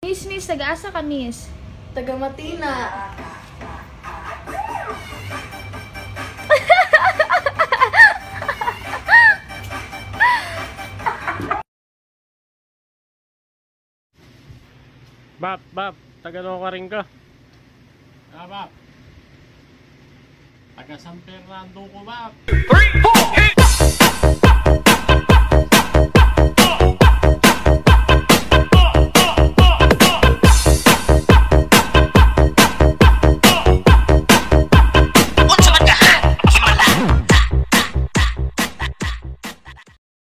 Miss, taga-asa ka, miss? Taga Matina. Bap, taga-no ka rin ka? Bap. Taga San Fernando ko, Bap. 3, 4,